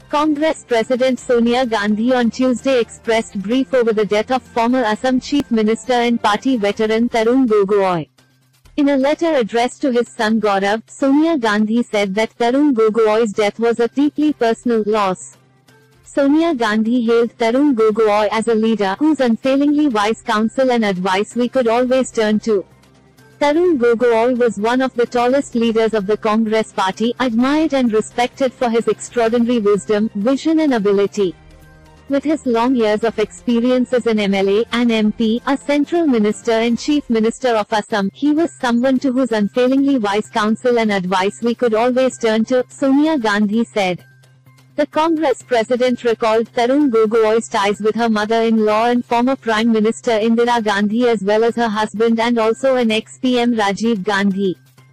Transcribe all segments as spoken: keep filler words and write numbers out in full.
Congress President Sonia Gandhi on Tuesday expressed grief over the death of former Assam Chief Minister and party veteran Tarun Gogoi. In a letter addressed to his son Gaurav, Sonia Gandhi said that Tarun Gogoi's death was a deeply personal loss. Sonia Gandhi hailed Tarun Gogoi as a leader whose unfailingly wise counsel and advice we could always turn to. Tarun Gogoi was one of the tallest leaders of the Congress party, admired and respected for his extraordinary wisdom, vision and ability. With his long years of experience as an M L A, an M P, a central minister and chief minister of Assam, he was someone to whose unfailingly wise counsel and advice we could always turn to, Sonia Gandhi said. The Congress president recalled Tarun Gogoi's ties with her mother-in-law and former Prime Minister Indira Gandhi as well as her husband and also an ex-P M Rajiv Gandhi.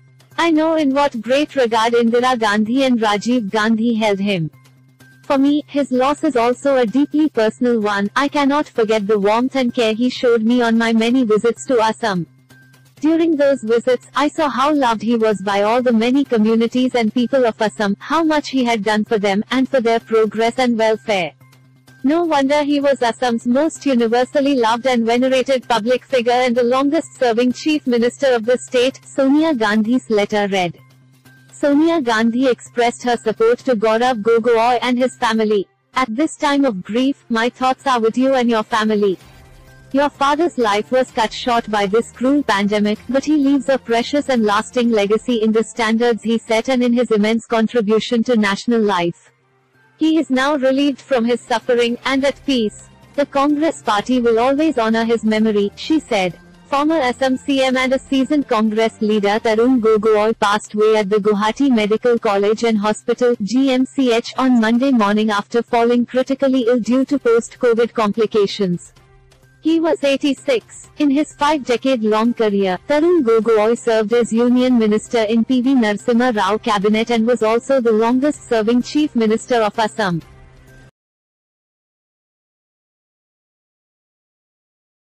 I know in what great regard Indira Gandhi and Rajiv Gandhi held him. For me, his loss is also a deeply personal one. I cannot forget the warmth and care he showed me on my many visits to Assam. During those visits, I saw how loved he was by all the many communities and people of Assam, how much he had done for them, and for their progress and welfare. No wonder he was Assam's most universally loved and venerated public figure and the longest-serving Chief Minister of the state, Sonia Gandhi's letter read. Sonia Gandhi expressed her support to Gaurav Gogoi and his family. At this time of grief, my thoughts are with you and your family. Your father's life was cut short by this cruel pandemic, but he leaves a precious and lasting legacy in the standards he set and in his immense contribution to national life. He is now relieved from his suffering, and at peace. The Congress party will always honor his memory, she said. Former Assam C M and a seasoned Congress leader Tarun Gogoi passed away at the Guwahati Medical College and Hospital, G M C H, on Monday morning after falling critically ill due to post-COVID complications. He was eighty-six. In his five-decade-long career, Tarun Gogoi served as Union Minister in P V Narasimha Rao cabinet and was also the longest-serving Chief Minister of Assam.